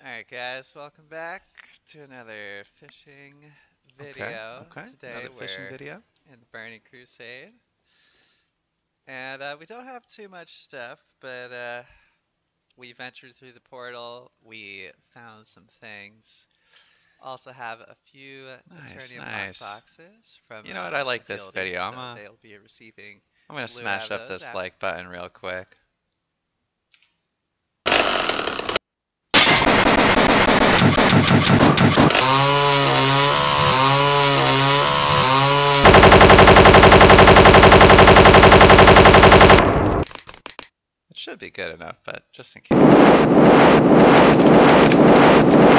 Alright guys, welcome back to another fishing video. Okay. Today Another fishing we're video. in the Burning Crusade. And we don't have too much stuff, but we ventured through the portal, we found some things. Also have a few Nice, Eternium nice. boxes from You know what? I like the this building, video. so they'll be receiving I'm gonna loot out smash of up those this after. like button real quick. It should be good enough, but just in case.